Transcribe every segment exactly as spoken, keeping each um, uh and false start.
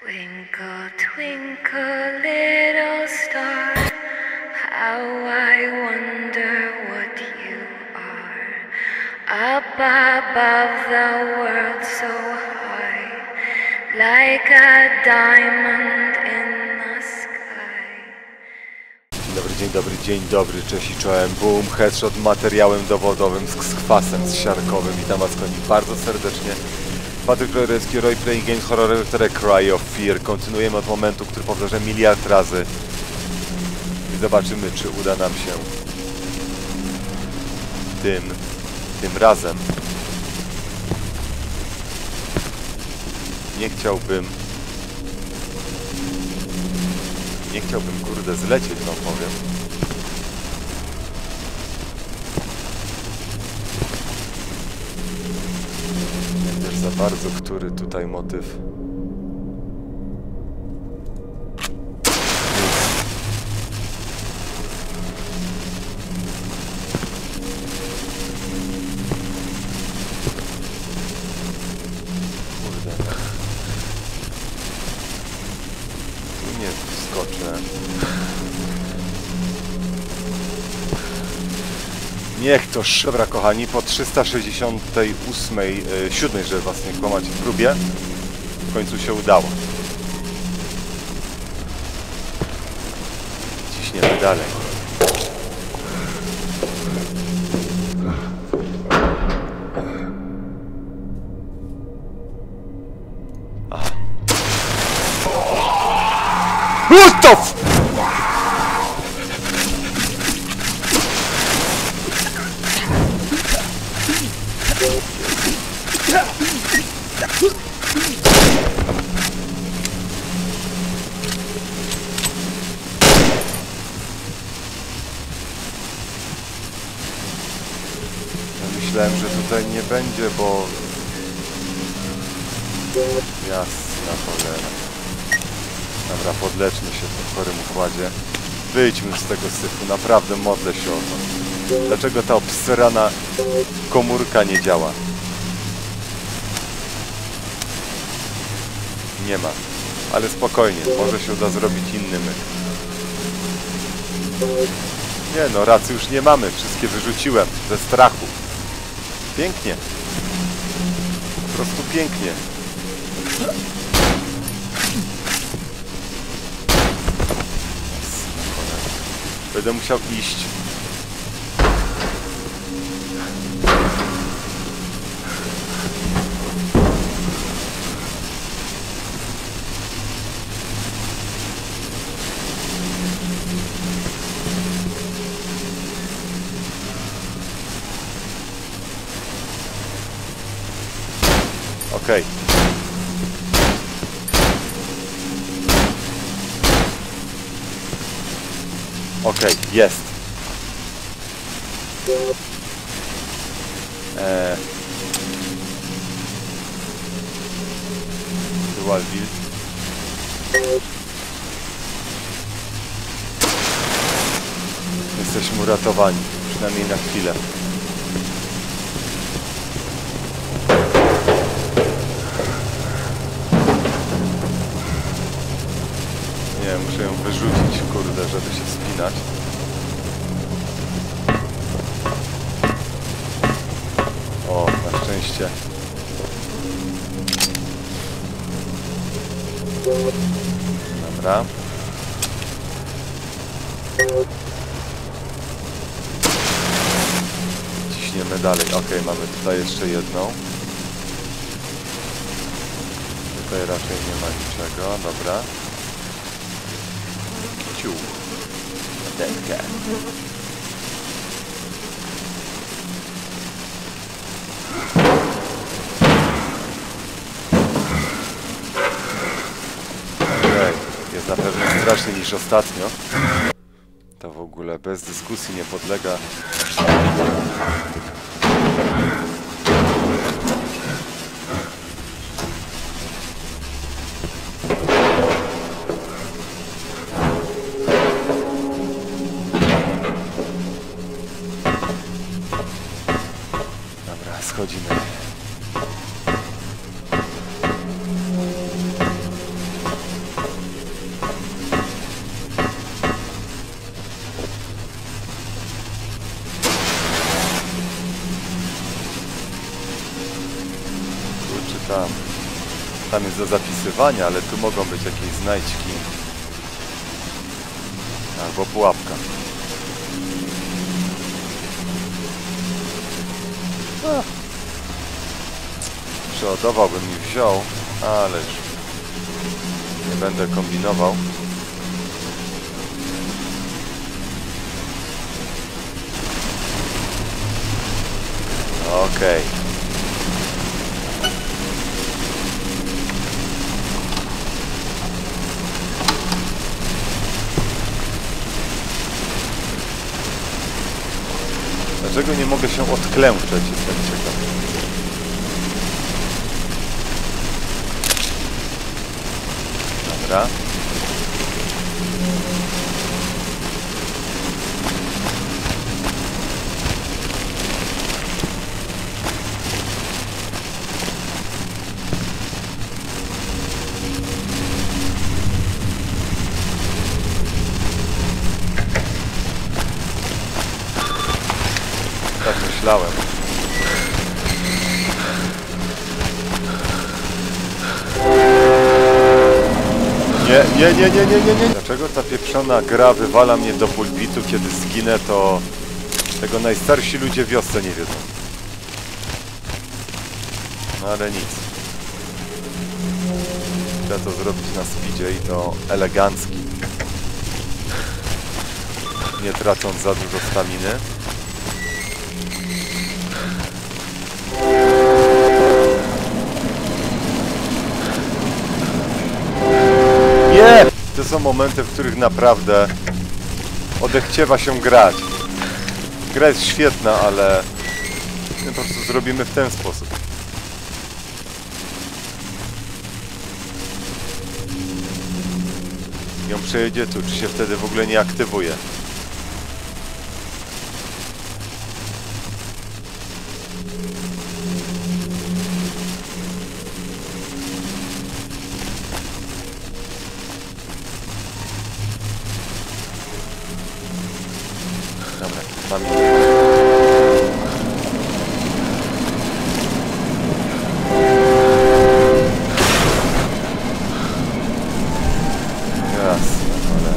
Twinkle, twinkle, little star, how I wonder what you are. Up above the world so high, like a diamond in the sky. Dzień dobry, dzień dobry, dzień dobry, cześć i czołem. Boom, headshot materiałem dowodowym z, z kwasem, z siarkowym. Witam was koni bardzo serdecznie. Patryk Krajewski, Roy Playing Games, horrory, które Cry of Fear. Kontynuujemy od momentu, który powtarzam miliard razy. I zobaczymy, czy uda nam się tym, tym razem. Nie chciałbym... Nie chciałbym, kurde, zlecieć, wam powiem. Nie wiesz za bardzo, który tutaj motyw. Kurde. Tu nie wskoczę. Niech to szybra, kochani, po trzysta sześćdziesiątej ósmej, siódmej, żeby was nie kłamać, w próbie w końcu się udało. Ciśniemy dalej. Aha. What the f... Myślałem, że tutaj nie będzie, bo... Jasna cholera. Dobra, podleczmy się w chorym układzie. Wyjdźmy z tego syfu, naprawdę modlę się o to. Dlaczego ta obsrana komórka nie działa? Nie ma. Ale spokojnie, może się uda zrobić inny myk. Nie no, racy już nie mamy, wszystkie wyrzuciłem ze strachu. Pięknie. Po prostu pięknie. Będę musiał iść. Okej. Okej, jest. Eee. Dual build. Jesteśmy uratowani, przynajmniej na chwilę. Nie, muszę ją wyrzucić, kurde, żeby się wspinać. O, na szczęście. Dobra. Ciśniemy dalej. Ok, mamy tutaj jeszcze jedną. Tutaj raczej nie ma niczego, dobra. Ciu. Detkę. Okej, jest na pewno straszniej niż ostatnio. To w ogóle bez dyskusji nie podlega. Schodzimy. Tam jest do zapisywania, ale tu mogą być jakieś znajdźki. Albo pułapka. A. Przeładowałbym i wziął, ależ nie będę kombinował. Okej. Okay. Dlaczego nie mogę się odklęczeć? Jestem ciekaw. Dobra. Tak myślałem. Nie, nie, nie, nie, nie, nie, nie. Dlaczego ta pieprzona gra wywala mnie do pulpitu, kiedy zginę, to tego najstarsi ludzie w wiosce nie wiedzą. No ale nic. Chcę to zrobić na speedzie i to elegancki. Nie tracąc za dużo staminy. Nie! To są momenty, w których naprawdę odechciewa się grać. Gra jest świetna, ale my po prostu zrobimy w ten sposób. Ją przejedzie tu, czy się wtedy w ogóle nie aktywuje. Dobra, mam jasne, ale...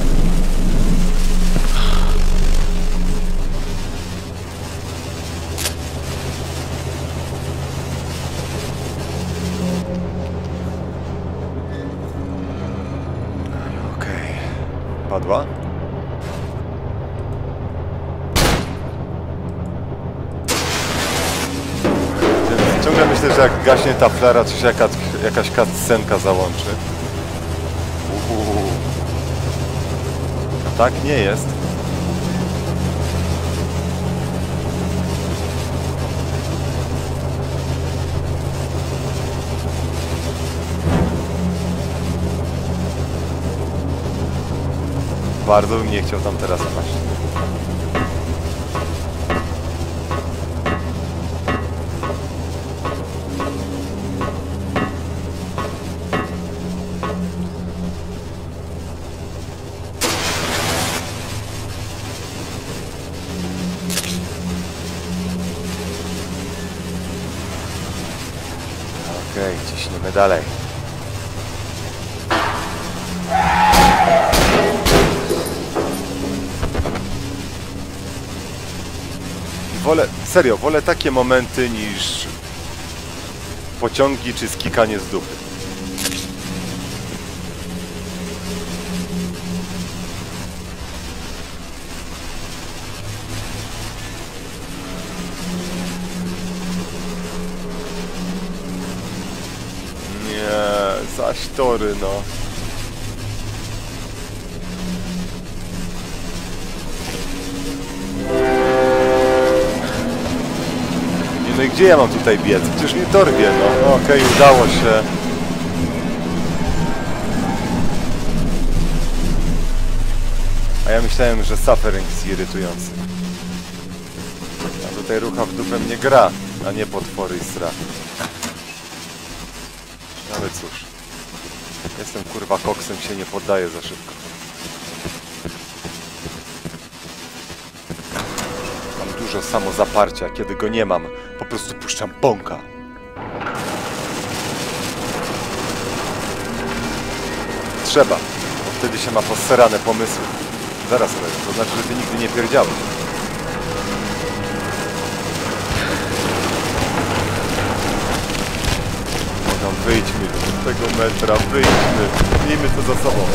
Okej. Padła? Ciągle myślę, że jak gaśnie ta flera, to się jaka, jakaś cutscenka załączy. Uuu. A tak nie jest. Bardzo bym nie chciał tam teraz paść. Okej, okay, ciśniemy dalej. Wolę, serio, wolę takie momenty niż pociągi czy skikanie z dupy. Nie, zaś tory, no. No i gdzie ja mam tutaj biec? Przecież nie torbie, no. no Okej, okay, udało się. A ja myślałem, że suffering jest irytujący. A tutaj rucha w dupę mnie gra, a nie potwory i strach. Ale cóż. Jestem kurwa koksem, się nie poddaję za szybko. Mam dużo samozaparcia, kiedy go nie mam, po prostu puszczam bąka. trzeba. Bo wtedy się ma posserane pomysły. Zaraz kolego, to znaczy, że ty nigdy nie pierdziałeś. No tam wyjdźmy z tego metra, wyjdźmy. Miejmy to za sobą.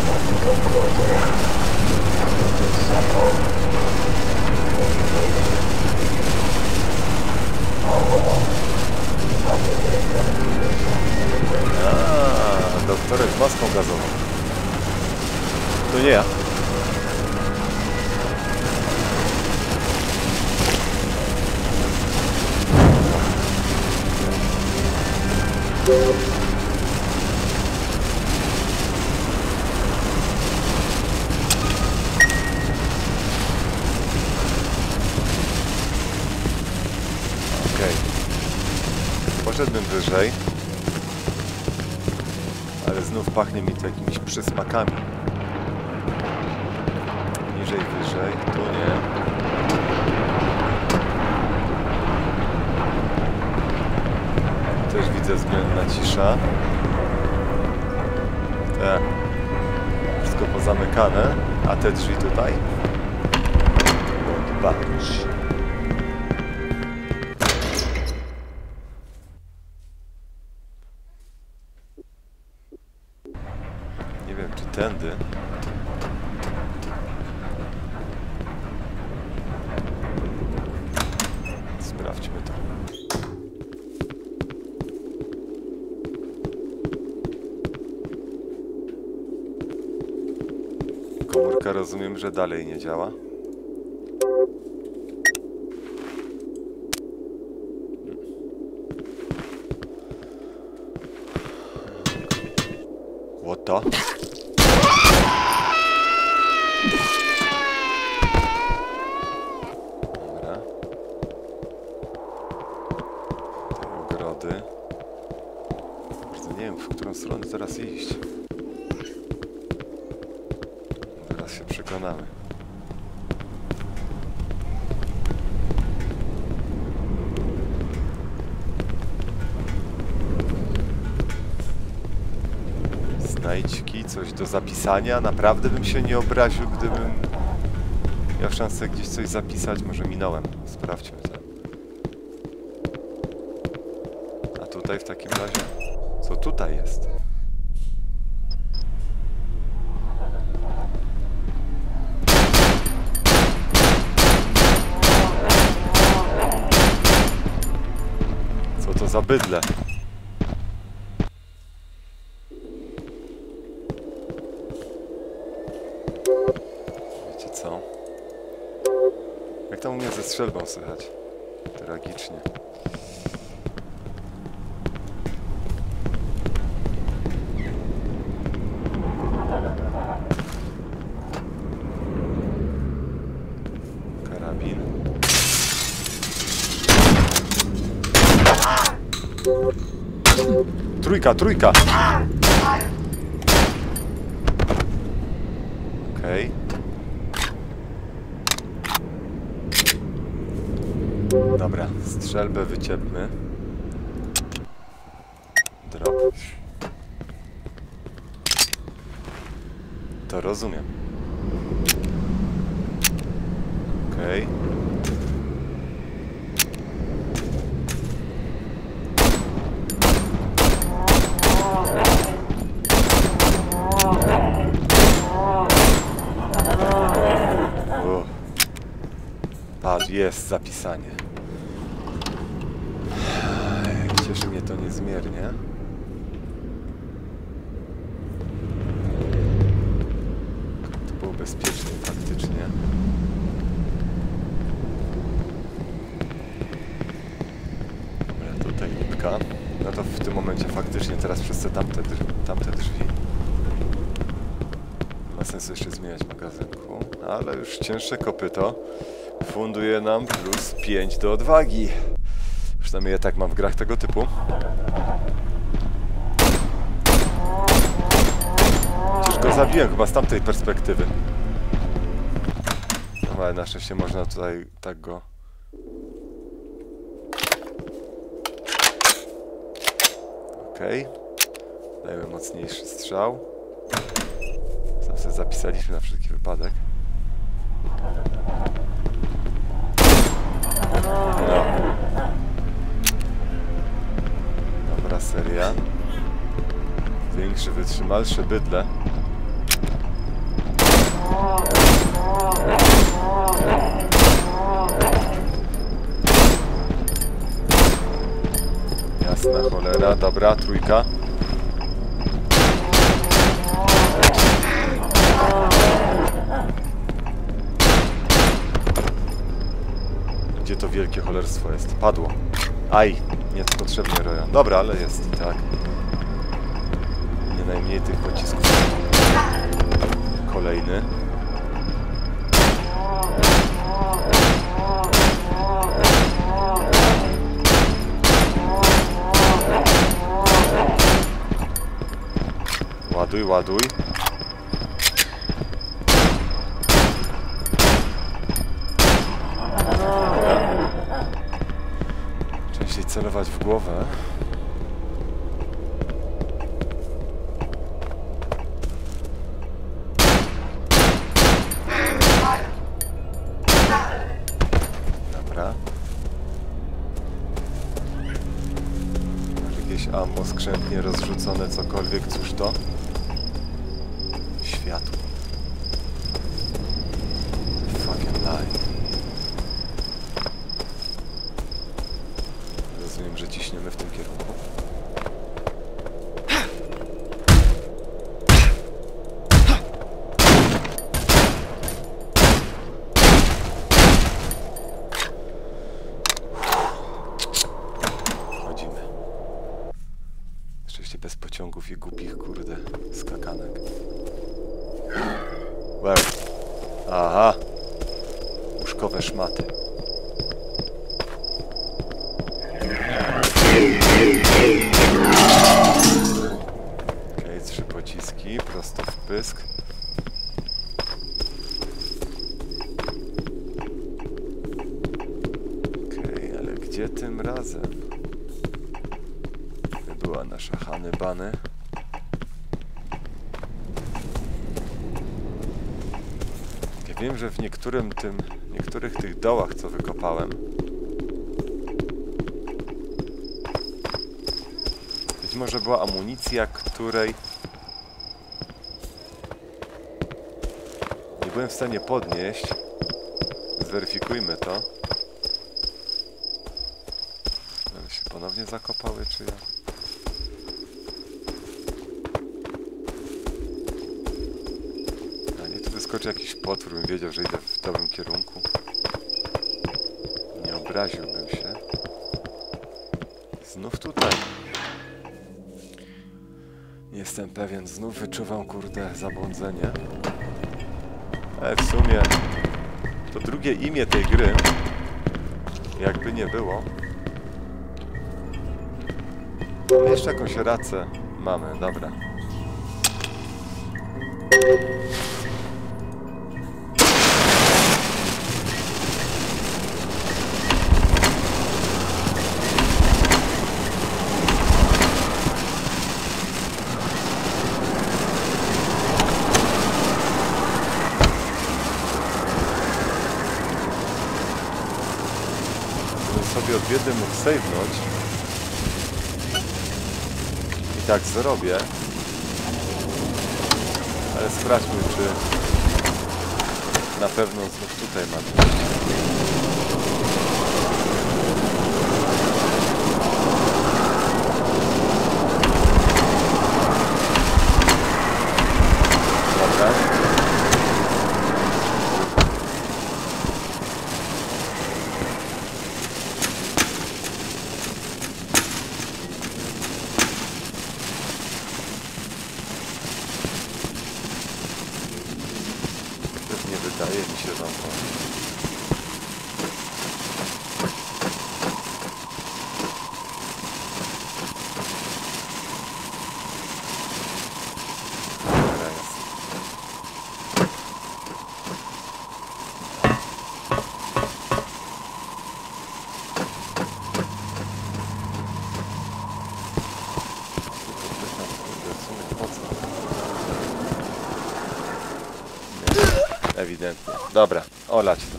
Aaa, doktorek z maską gazową. To nie ja. Okej. Poszedłbym wyżej. Ale znów pachnie mi to jakimiś przysmakami. Niżej, wyżej. Tu nie. Też widzę względna cisza. Tak. Wszystko pozamykane. A te drzwi tutaj? Patrz. Nie wiem, czy tędy. Sprawdźmy to. Komórka, rozumiem, że dalej nie działa. What the? Dobra. Te ogrody. Bardzo nie wiem, w którą stronę teraz iść. Zaraz się przekonamy. Znajdźki, coś do zapisania. Naprawdę bym się nie obraził, gdybym miał szansę gdzieś coś zapisać. Może minąłem. Sprawdźmy to. A tutaj w takim razie? Co tutaj jest? Co to za bydle? Wiecie co? Jak tam u mnie ze strzelbą słychać? Tragicznie. Karabin. Trójka, trójka! Okej. Dobra, strzelbę wyciepmy. Drop. To rozumiem. Okej. O. Patrz, jest zapisanie. Cieszy mnie to niezmiernie. To było bezpiecznie faktycznie. Dobra, tutaj lipka. No to w tym momencie faktycznie teraz przez te tamte, drzwi, tamte drzwi. Ma sensu jeszcze zmieniać magazynku, ale już cięższe kopyto funduje nam plus pięć do odwagi. Przynajmniej ja tak mam w grach tego typu. Przecież go zabiłem chyba z tamtej perspektywy. No ale na szczęście można tutaj tak go... Okej. Okay. Dajmy mocniejszy strzał. Tam sobie zapisaliśmy na wszelki wypadek. No. Dobra seria. Większy, wytrzymalszy bydle. Jasna cholera, dobra, trójka. Gdzie to wielkie cholerstwo jest? Padło. Aj, nie to potrzebnie roja. Dobra, ale jest, tak. Nie najmniej tych pocisków. Kolejny. Ładuj, ładuj. Częściej celować w głowę. Dobra. Masz jakieś ammo skrzętnie rozrzucone, cokolwiek, cóż to? Światło. Fucking lie. Rozumiem, że ciśniemy w tym kierunku. Chodzimy. Oczywiście bez pociągów i głupich, kurde, skakanek. Where? Aha. Łóżkowe szmaty. Okej, trzy pociski, prosto w pysk. Okej, ale gdzie tym razem? Była nasza Hany Bany. Ja wiem, że w niektórym tym, niektórych tych dołach, co wykopałem, być może była amunicja, której nie byłem w stanie podnieść. Zweryfikujmy to. Ale się ponownie zakopały, czy ja? A nie, tu wyskoczy jakiś potwór, bym wiedział, że idę w dobrym kierunku. Nie obraziłbym się. Znów tutaj. Jestem pewien, znów wyczuwam, kurde, zabłądzenie. Ale w sumie to drugie imię tej gry, jakby nie było. Jeszcze jakąś racę mamy, dobra. Sobie od biedy mógł save'nąć. I tak zrobię. Ale sprawdźmy, czy na pewno znów tutaj mamy. Dobra. Wydaje mi się, że on Ewidentnie. Dobra, olać to.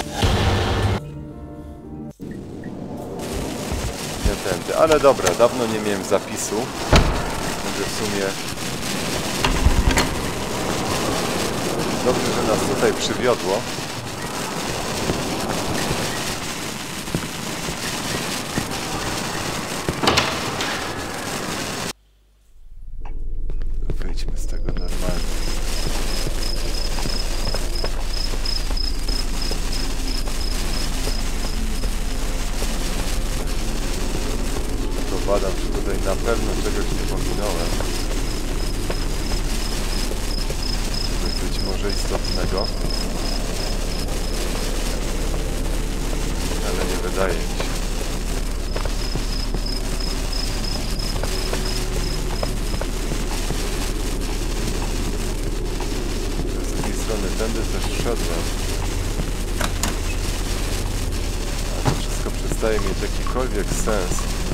Nie tędy, ale dobra, dawno nie miałem zapisu. Także w sumie... Dobrze, że nas tutaj przywiodło. Wyjdźmy z tego normalnie. To badam, czy tutaj na pewno czegoś nie pominąłem. Coś być może istotnego. Ale nie wydaje mi się. Z drugiej strony tędy też szedłem. A to wszystko przestaje mieć jakikolwiek sens.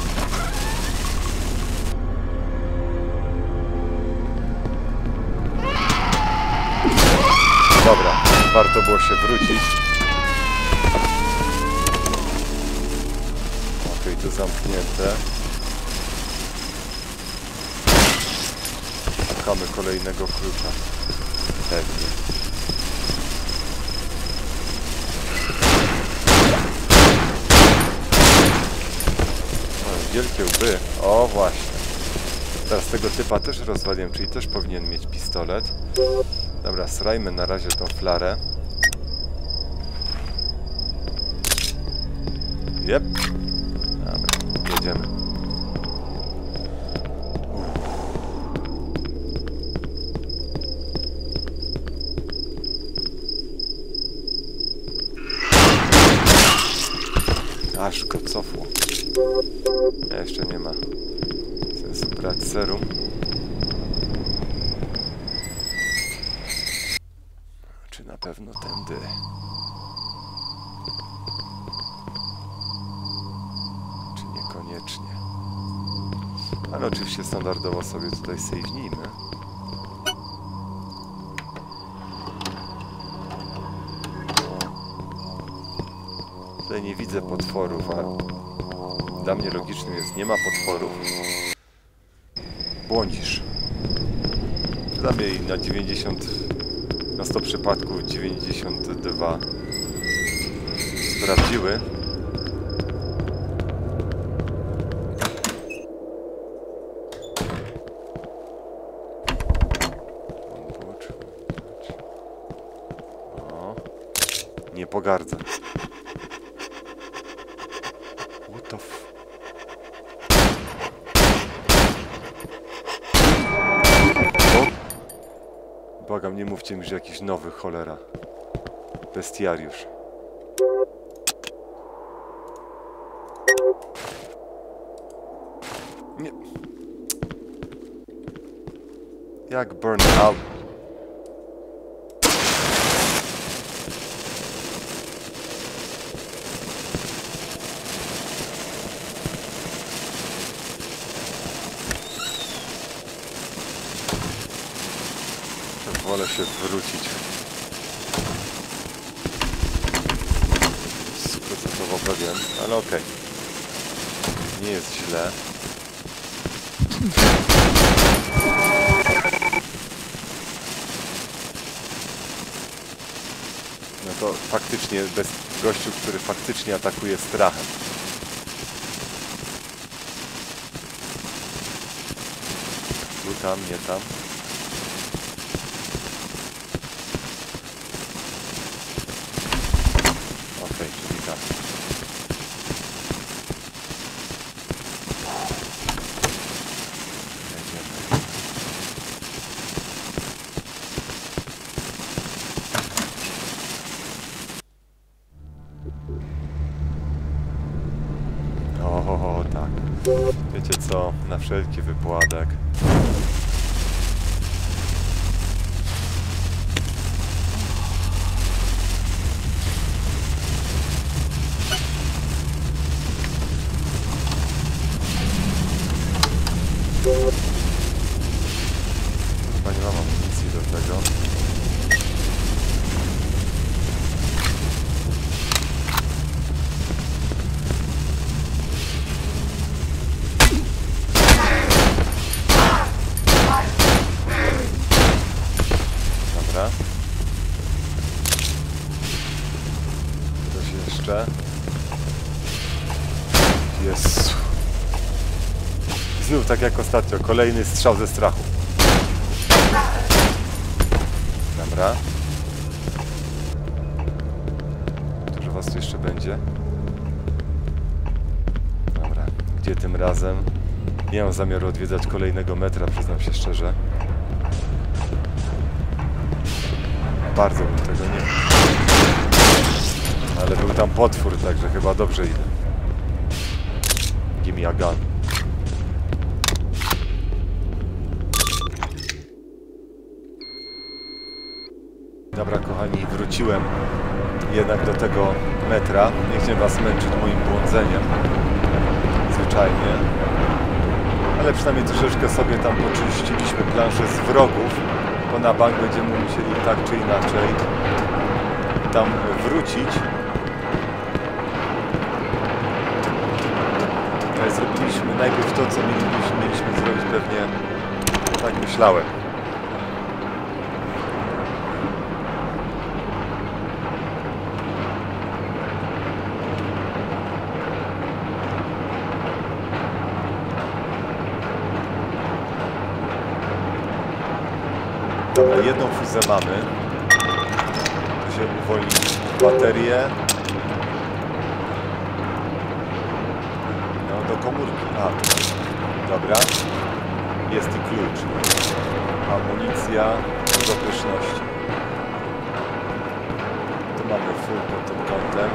Dobra, warto było się wrócić. Okej, to zamknięte. Szukamy kolejnego klucza. Pewnie. O, wielkie łby. O, właśnie. Teraz tego typa też rozwaliłem, czyli też powinien mieć pistolet. Dobra, srajmy na razie tą flarę. Jep. Dobra, jedziemy. Aż go cofło. Jeszcze nie ma sensu brać serum. Czy na pewno tędy? Czy niekoniecznie? Ale oczywiście standardowo sobie tutaj save'nijmy. Tutaj nie widzę potworów, a dla mnie logicznym jest, nie ma potworów. Błądzisz. Dla mnie na dziewięćdziesiąt, na sto przypadków dziewięćdziesiąt dwa sprawdziły. O, nie pogardzę. What the f... O! Błagam, nie mówcie mi, że jakiś nowy, cholera. Bestiariusz. Nie... Jak burn out? Wolę się wrócić. Stuprocentowo pewien, ale okej. Okay. Nie jest źle. No to faktycznie bez gościu, który faktycznie atakuje strachem. Tu, tam, nie tam. Okej, czyli tam. Jedziemy. O, tak. Wiecie co? Na wszelki wypadek. Chyba nie mam amunicji do tego. jeszcze. Jezu. Znów tak jak ostatnio, kolejny strzał ze strachu. Dobra. Dużo was tu jeszcze będzie. Dobra, gdzie tym razem? Nie mam zamiaru odwiedzać kolejnego metra, przyznam się szczerze. Bardzo bym tego nie chciał. Ale był tam potwór, także chyba dobrze idę. Give me a gun. Dobra, kochani, wróciłem jednak do tego metra. Nie chcę was męczyć moim błądzeniem. Zwyczajnie. Ale przynajmniej troszeczkę sobie tam poczyściliśmy planszę z wrogów. Bo na bank będziemy musieli tak czy inaczej tam wrócić. Ale zrobiliśmy najpierw to, co mieliśmy, mieliśmy zrobić pewnie, tak myślałem. Dobra, jedną fuzę mamy. Tu się uwolni baterię. No, do komórki. A, dobra. Jest i klucz. Amunicja do pyszności. Tu mamy full pod tym kątem.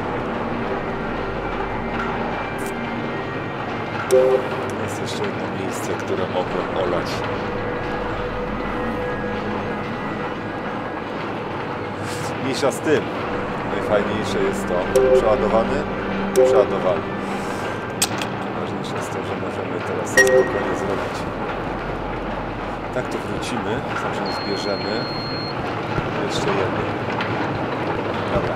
Jest jeszcze jedno miejsce, które mogłem olać. Mniejsza z tym. Najfajniejsze jest to. Przeładowany? Przeładowany. Najważniejsze jest to, że możemy teraz spokojnie zrobić. Tak to wrócimy. Zawsze zbierzemy. Jeszcze jedno. Dobra.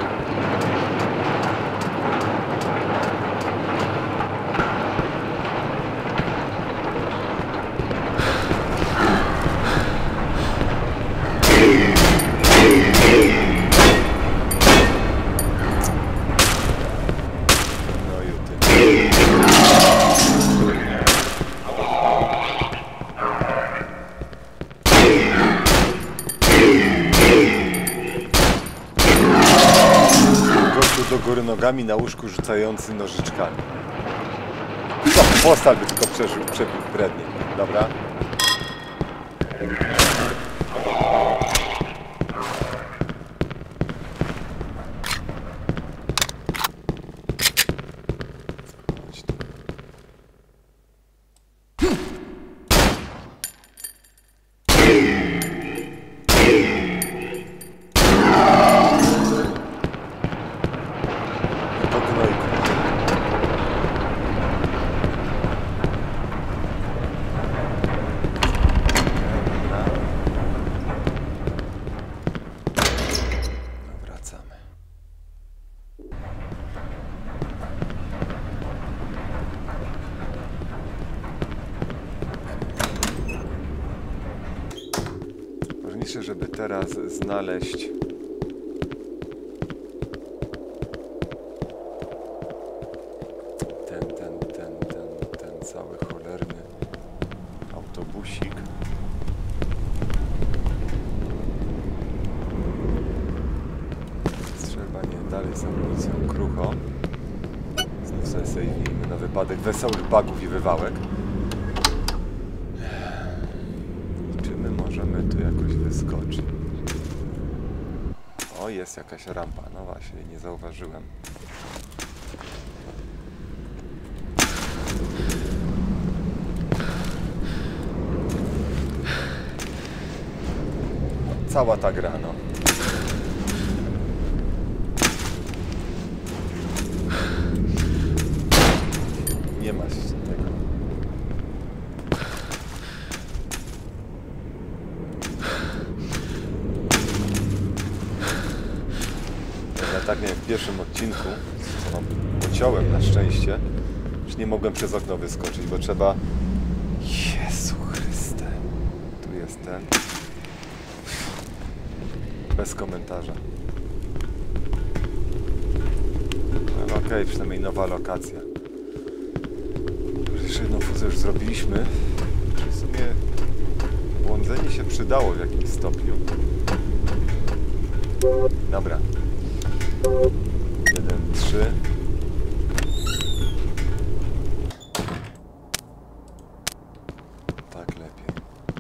Do góry nogami na łóżku rzucający nożyczkami. No, postal by tylko przeżył, przebił brednie. Dobra. Żeby teraz znaleźć ten, ten, ten, ten, ten cały cholerny autobusik. Trzeba nie dalej z amunicją krucho. Znów sobie sejwimy na wypadek wesołych bugów i wywałek. Możemy tu jakoś wyskoczyć. O, jest jakaś rampa. No właśnie, nie zauważyłem. Cała ta gra, no. Nie ma się tego. Tak jak w pierwszym odcinku, co wam pociąłem na szczęście, już nie mogłem przez okno wyskoczyć, bo trzeba... Jezu Chryste. Tu jest ten. Bez komentarza. Ale okej, okay, przynajmniej nowa lokacja. Jeszcze jedną fuzję już zrobiliśmy. W sumie błądzenie się przydało w jakimś stopniu. Dobra. Jeden, trzy. Tak lepiej.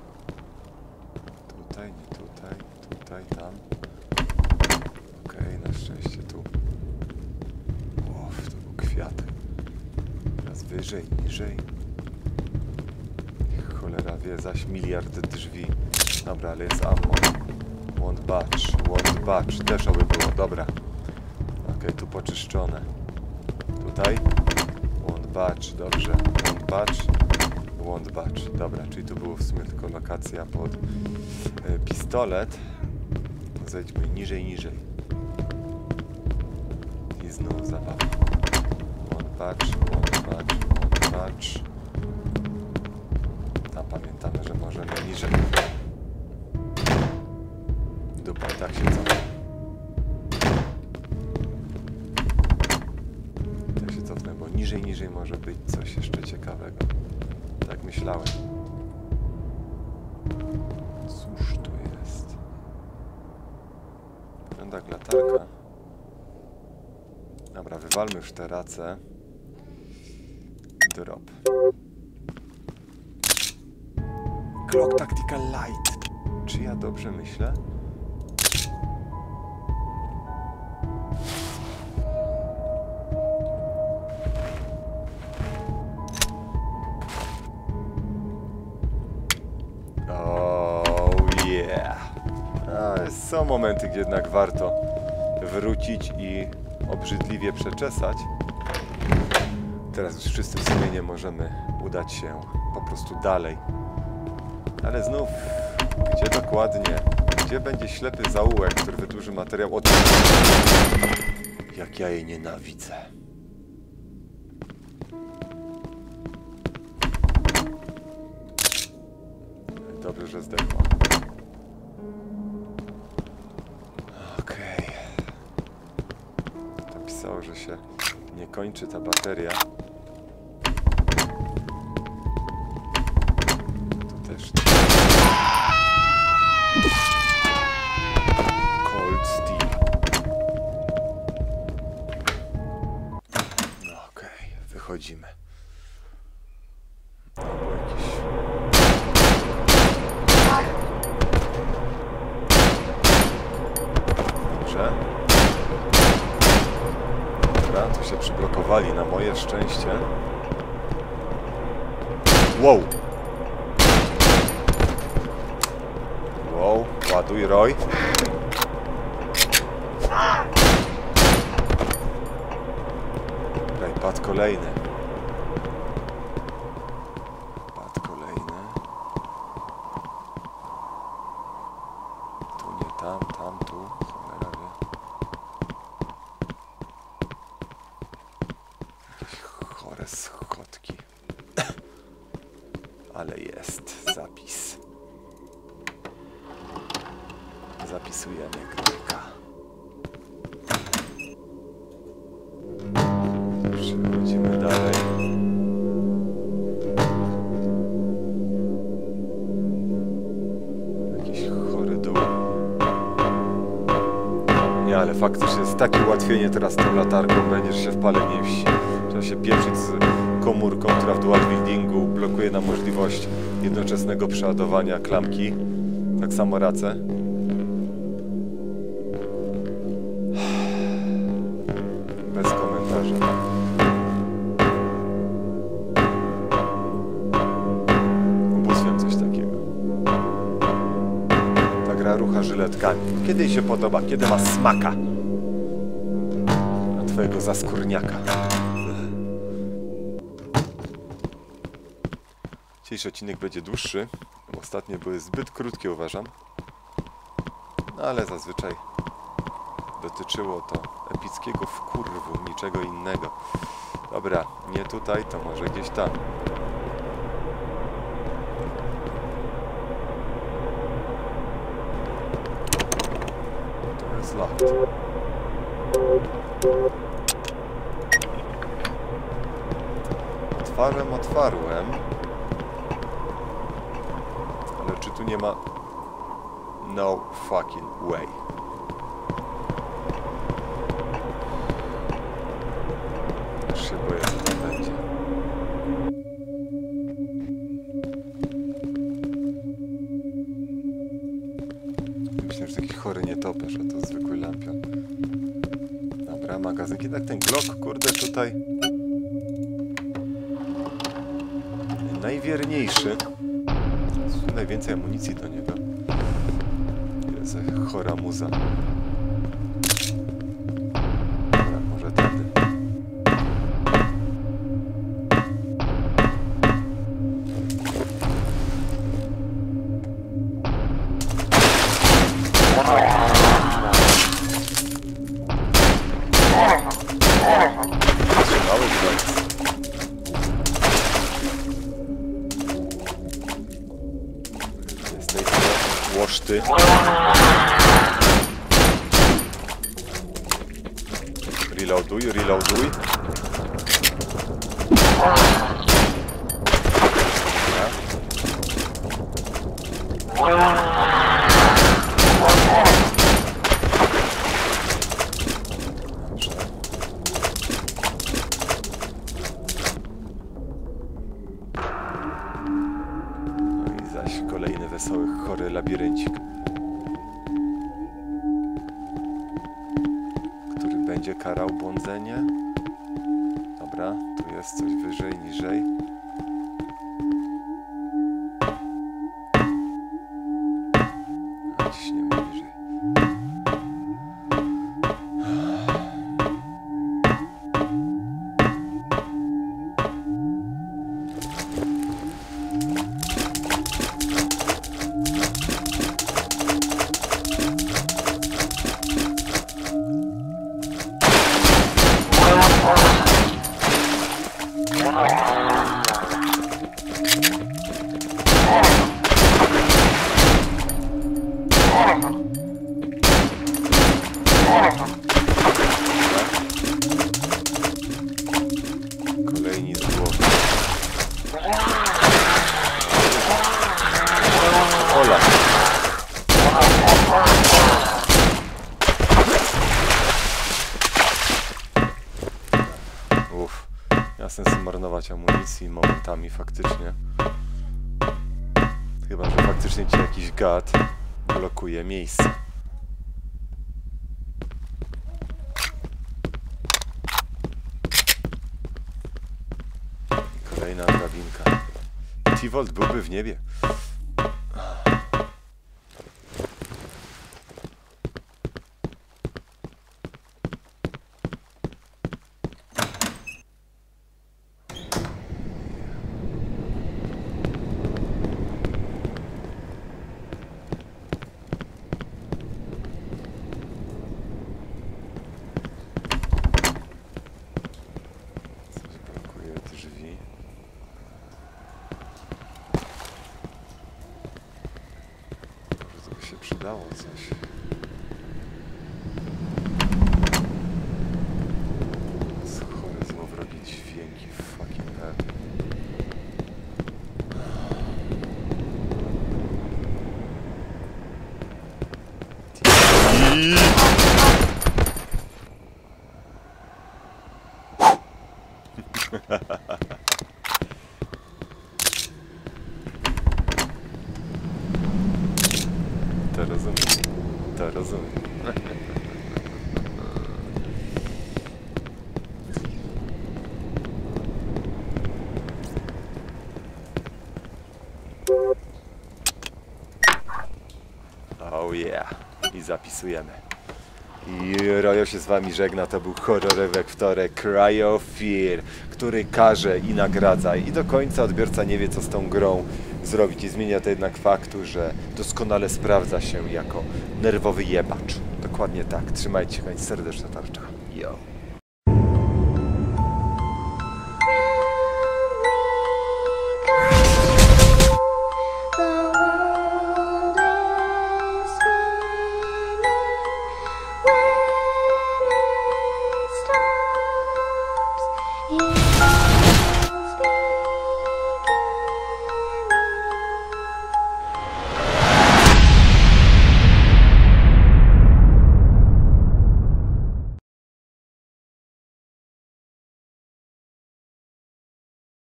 Tutaj, nie tutaj, tutaj, tam. Okej, okay, na szczęście tu. O, to był kwiat. Teraz wyżej, niżej. Cholera wie, zaś miliard drzwi. Dobra, ale jest ammo. Won't batch, won't batch. Też oby było, dobra. Okej, okay, tu poczyszczone. Tutaj. Won't batch, dobrze. Won't batch. Won't batch. Dobra, czyli tu było w sumie tylko lokacja pod y, pistolet. Zejdźmy niżej, niżej. I znów zabawa. Won't batch, won't batch, won't batch. Tam pamiętamy, że możemy niżej. Dupa, tak się cofa. Tak się cofnę, bo niżej, niżej może być coś jeszcze ciekawego. Tak myślałem. Cóż tu jest? Wygląda jak latarka. Dobra, wywalmy już te race. Drop. Glock Tactical Light. Czy ja dobrze myślę? Oh yeah. A, są momenty, gdzie jednak warto wrócić i obrzydliwie przeczesać. Teraz już wszyscy w sumie nie możemy udać się po prostu dalej. Ale znów, gdzie dokładnie? Gdzie będzie ślepy zaułek, który wydłuży materiał od... Jak ja jej nienawidzę. Dobrze, że zdechła. Okej. Okay. To pisało, że się nie kończy ta bateria. Tu też nie. Cold Steel. No okej, okay. Wychodzimy. Albo jakiś... Dobrze. Dobra, tu się przyblokowali na moje szczęście. Wow! Wow, ładuj, Roy. Okej, pad kolejny. Pad kolejny. Tu nie tam, tam, tu. Cholera wie. Jakieś chore schodki. Ale jest zapis. Zapisujemy kropka. Przechodzimy dalej. Jakiś chory dół. Nie, ale faktycznie jest takie ułatwienie teraz tą latarką będzie, że się w pale nie wsi. Trzeba się pieprzyć z komórką, która w dual wieldingu blokuje nam możliwość jednoczesnego przeładowania klamki. Tak samo race. Bez komentarza. Ubóstwiam coś takiego. Ta gra rucha żyletkami. Kiedy jej się podoba? Kiedy ma smaka? Na twojego zaskórniaka. Dzisiejszy odcinek będzie dłuższy. Ostatnie były zbyt krótkie, uważam. No ale zazwyczaj dotyczyło to epickiego wkurwu, niczego innego. Dobra, nie tutaj, to może gdzieś tam. To jest locked. Otwarłem, otwarłem. Ale czy tu nie ma... No fucking way. Już się boję, co tam będzie. Myślę, że taki chory nietoperz, a to zwykły lampion. Dobra, magazynki. Jednak ten Glock, kurde, tutaj... najwierniejszy. Najwięcej amunicji do niego. Jest chora muza. Dobra, może tędy. Trzymały dwa. Łoszty. Reloaduj, reloaduj. Kolejny wesoły, chory labiryncik, który będzie karał błądzenie. Dobra, tu jest coś wyżej, niżej. Ciśniemy niżej. Kolejni z głowy. Ola. Uff. Ja sens marnować amunicji momentami faktycznie. Chyba, że faktycznie ci jakiś gad blokuje miejsce. Kolejna drabinka. T-Volt byłby w niebie. Przydało coś. Chore, złowrogie dźwięki, fucking hell. I... To rozumiem. To rozumiem. Oh yeah. I zapisujemy. I Rojo się z wami żegna. To był horrorowek wtorek Cryo Fear, który karze i nagradza. I do końca odbiorca nie wie, co z tą grą zrobić. Nie zmienia to jednak faktu, że doskonale sprawdza się jako nerwowy jebacz. Dokładnie tak. Trzymajcie się, serdeczna tarcza. Yo.